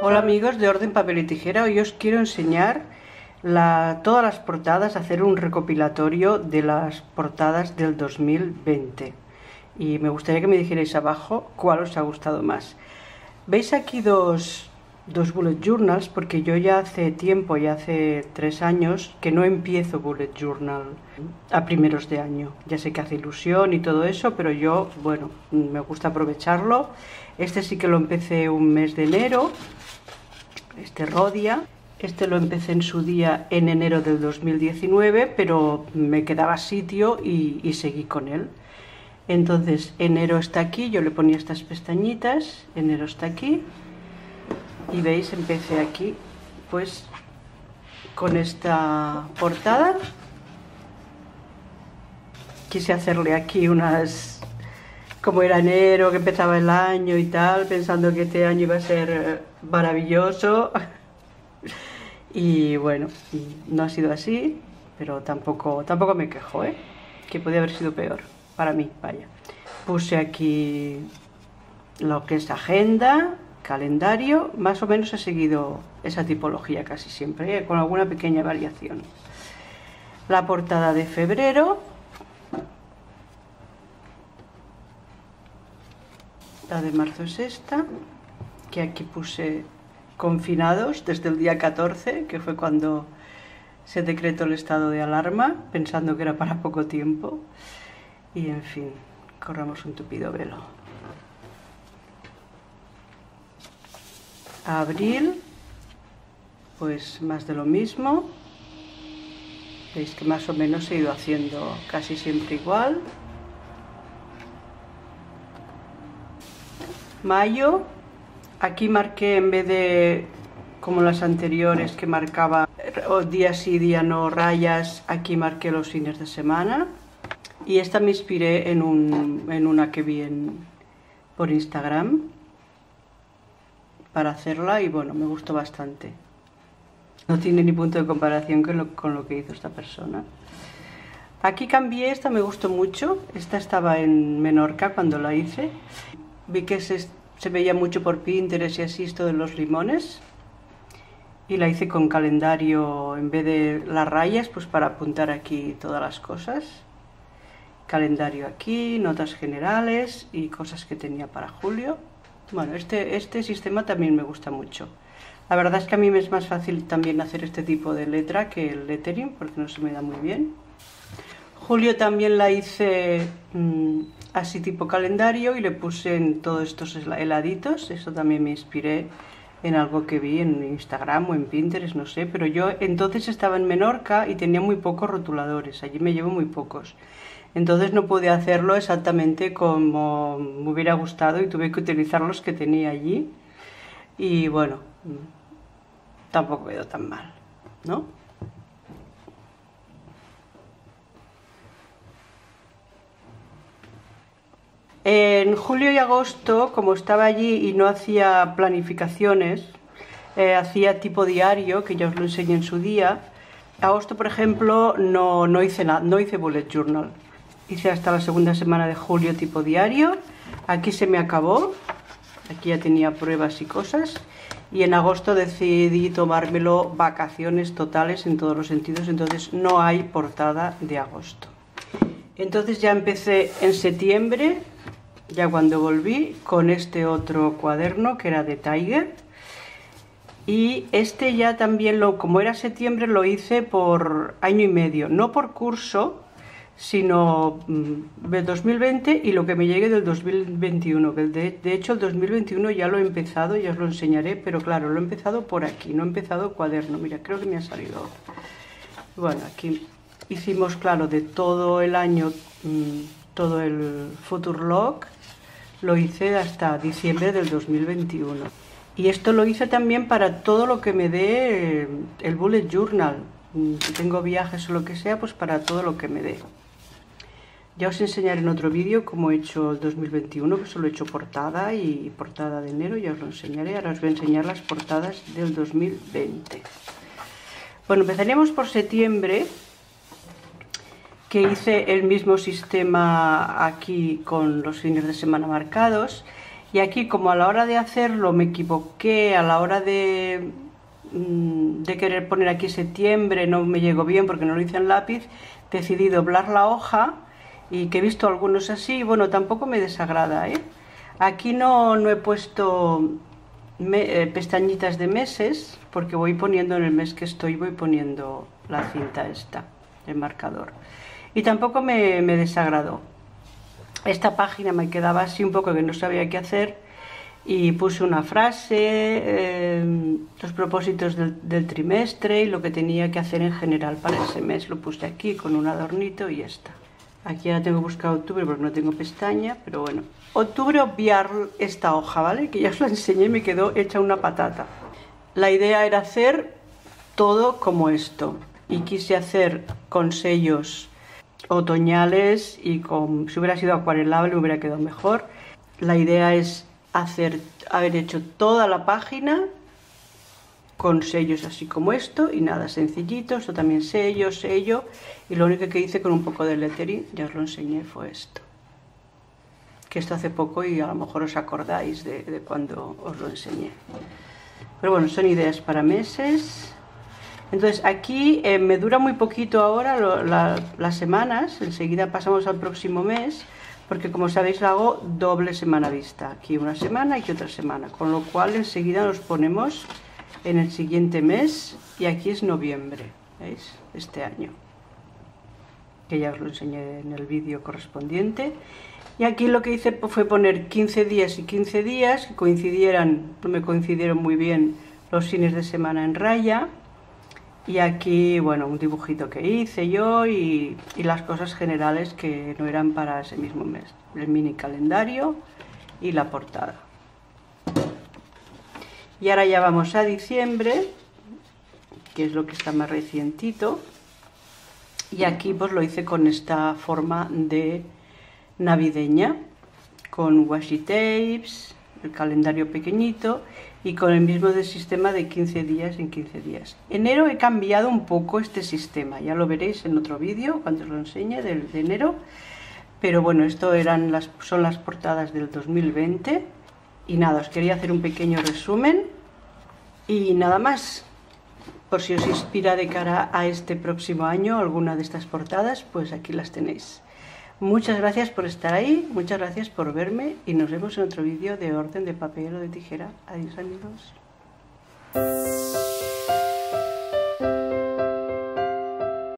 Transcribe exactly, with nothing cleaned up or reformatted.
Hola amigos de Orden Papel y Tijera, hoy os quiero enseñar la, todas las portadas, hacer un recopilatorio de las portadas del dos mil veinte y me gustaría que me dijerais abajo cuál os ha gustado más. Veis aquí dos, dos bullet journals porque yo ya hace tiempo, ya hace tres años que no empiezo bullet journal a primeros de año. Ya sé que hace ilusión y todo eso, pero yo, bueno, me gusta aprovecharlo. Este sí que lo empecé un mes de enero, este Rodia. Este lo empecé en su día en enero del dos mil diecinueve, pero me quedaba sitio y, y seguí con él. Entonces enero está aquí, yo le ponía estas pestañitas, enero está aquí y veis, empecé aquí pues con esta portada. Quise hacerle aquí unas, como era enero, que empezaba el año y tal, pensando que este año iba a ser maravilloso. Y bueno, no ha sido así, pero tampoco, tampoco me quejo, ¿eh? Que podía haber sido peor, para mí, vaya. Puse aquí lo que es agenda, calendario, más o menos he seguido esa tipología casi siempre, ¿eh? Con alguna pequeña variación. La portada de febrero. La de marzo es esta, que aquí puse confinados desde el día catorce, que fue cuando se decretó el estado de alarma, pensando que era para poco tiempo. Y en fin, corramos un tupido velo. Abril, pues más de lo mismo. Veis que más o menos he ido haciendo casi siempre igual. Mayo, aquí marqué, en vez de como las anteriores que marcaba día sí, día no, rayas, aquí marqué los fines de semana. Y esta me inspiré en, un, en una que vi en, por Instagram para hacerla y bueno, me gustó bastante. No tiene ni punto de comparación con lo, con lo que hizo esta persona. Aquí cambié, esta me gustó mucho, esta estaba en Menorca cuando la hice. Vi que se, se veía mucho por Pinterest y así esto de los limones. Y la hice con calendario en vez de las rayas, pues para apuntar aquí todas las cosas. Calendario aquí, notas generales y cosas que tenía para julio. Bueno, este, este sistema también me gusta mucho. La verdad es que a mí me es más fácil también hacer este tipo de letra que el lettering, porque no se me da muy bien. Julio también la hice mmm, así tipo calendario y le puse en todos estos heladitos. Eso también me inspiré en algo que vi en Instagram o en Pinterest, no sé. Pero yo entonces estaba en Menorca y tenía muy pocos rotuladores, allí me llevo muy pocos. Entonces no pude hacerlo exactamente como me hubiera gustado y tuve que utilizar los que tenía allí. Y bueno, tampoco quedó tan mal, ¿no? En julio y agosto, como estaba allí y no hacía planificaciones, eh, hacía tipo diario, que ya os lo enseñé en su día. Agosto, por ejemplo, no, no hice nada, no hice bullet journal. Hice hasta la segunda semana de julio tipo diario. Aquí se me acabó. Aquí ya tenía pruebas y cosas. Y en agosto decidí tomármelo vacaciones totales en todos los sentidos. Entonces no hay portada de agosto. Entonces ya empecé en septiembre, ya cuando volví, con este otro cuaderno que era de Tiger. Y este ya también, lo, como era septiembre, lo hice por año y medio. No por curso, sino del dos mil veinte y lo que me llegue del dos mil veintiuno. De, de hecho, el dos mil veintiuno ya lo he empezado, ya os lo enseñaré, pero claro, lo he empezado por aquí, no he empezado cuaderno. Mira, creo que me ha salido. Bueno, aquí hicimos, claro, de todo el año, todo el Future Log, lo hice hasta diciembre del dos mil veintiuno. Y esto lo hice también para todo lo que me dé el bullet journal. Si tengo viajes o lo que sea, pues para todo lo que me dé. Ya os enseñaré en otro vídeo cómo he hecho el dos mil veintiuno, que solo he hecho portada y portada de enero, ya os lo enseñaré. Ahora os voy a enseñar las portadas del dos mil veinte. Bueno, empezaremos por septiembre, que hice el mismo sistema aquí con los fines de semana marcados. Y aquí, como a la hora de hacerlo me equivoqué, a la hora de, de querer poner aquí septiembre, no me llegó bien porque no lo hice en lápiz, decidí doblar la hoja, y que he visto algunos así, y bueno, tampoco me desagrada, ¿eh? Aquí no, no he puesto me, eh, pestañitas de meses, porque voy poniendo en el mes que estoy, voy poniendo la cinta esta, el marcador. Y tampoco me, me desagradó. Esta página me quedaba así un poco que no sabía qué hacer, y puse una frase, eh, los propósitos del, del trimestre y lo que tenía que hacer en general para ese mes. Lo puse aquí con un adornito y ya está. Aquí ahora tengo que buscar octubre porque no tengo pestaña, pero bueno. Octubre, obviar esta hoja, ¿vale? Que ya os la enseñé y me quedó hecha una patata. La idea era hacer todo como esto, y quise hacer con sellos otoñales, y con, si hubiera sido acuarelable me hubiera quedado mejor. La idea es hacer, haber hecho toda la página con sellos así como esto, y nada, sencillito. Esto también sello, sello, y lo único que hice con un poco de lettering, ya os lo enseñé, fue esto, que esto hace poco y a lo mejor os acordáis de, de cuando os lo enseñé. Pero bueno, son ideas para meses. Entonces aquí eh, me dura muy poquito ahora lo, la, las semanas, enseguida pasamos al próximo mes, porque como sabéis lo hago doble semana vista, aquí una semana y aquí otra semana, con lo cual enseguida nos ponemos en el siguiente mes, y aquí es noviembre, ¿veis? Este año, que ya os lo enseñé en el vídeo correspondiente. Y aquí lo que hice fue poner quince días y quince días, que coincidieran, no me coincidieron muy bien los fines de semana en raya. Y aquí, bueno, un dibujito que hice yo, y, y las cosas generales que no eran para ese mismo mes. El mini calendario y la portada. Y ahora ya vamos a diciembre, que es lo que está más recientito. Y aquí pues lo hice con esta forma de navideña, con washi tapes, el calendario pequeñito, y con el mismo del sistema de quince días en quince días. Enero he cambiado un poco este sistema, ya lo veréis en otro vídeo cuando os lo enseñe del de enero. Pero bueno, esto eran las, son las portadas del dos mil veinte. Y nada, os quería hacer un pequeño resumen y nada más. Por si os inspira de cara a este próximo año alguna de estas portadas, pues aquí las tenéis. Muchas gracias por estar ahí, muchas gracias por verme, y nos vemos en otro vídeo de orden de papel o de tijera. Adiós, amigos.